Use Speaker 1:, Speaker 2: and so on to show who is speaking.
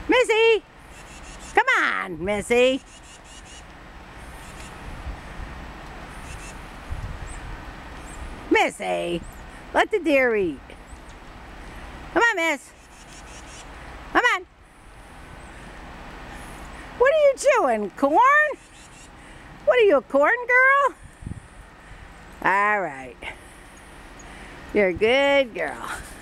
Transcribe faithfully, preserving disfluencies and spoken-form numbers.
Speaker 1: Missy! Come on, Missy! Missy! Let the deer eat. Come on, miss. Come on. What are you chewing? Corn? What are you, a corn girl? All right. You're a good girl.